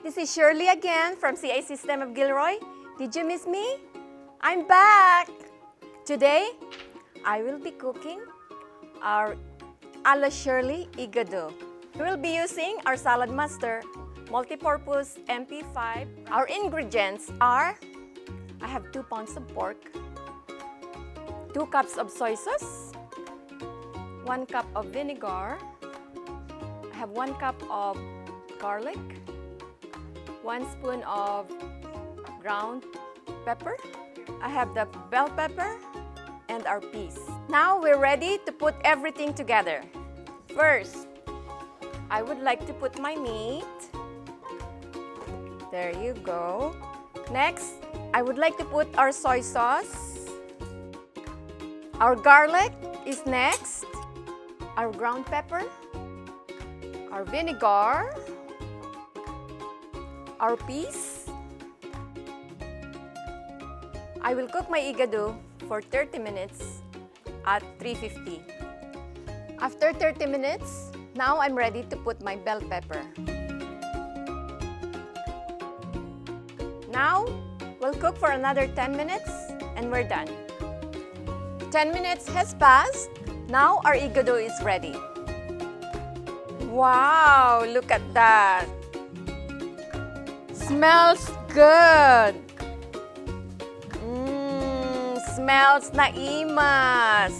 This is Shirley again from CIC STEM of Gilroy. Did you miss me? I'm back! Today, I will be cooking our a la Shirley Igado. We will be using our Salad Master multi-purpose MP5. Our ingredients are, I have 2 pounds of pork, 2 cups of soy sauce, 1 cup of vinegar, I have 1 cup of garlic, 1 spoon of ground pepper, I have the bell pepper, and our peas. Now we're ready to put everything together. First, I would like to put my meat. There you go. Next, I would like to put our soy sauce. Our garlic is next. Our ground pepper. Our vinegar. Our peas. I will cook my igado for 30 minutes at 350. After 30 minutes, now I'm ready to put my bell pepper. Now, we'll cook for another 10 minutes and we're done. 10 minutes has passed. Now our igado is ready. Wow, look at that. Smells good. Smells naimas.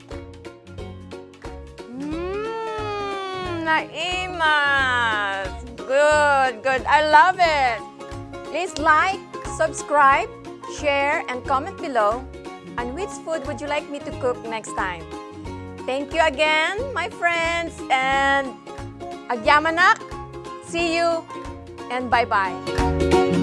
Naimas. Good, good. I love it. Please like, subscribe, share, and comment below. And which food would you like me to cook next time? Thank you again, my friends, and agyamanak. See you, and bye-bye.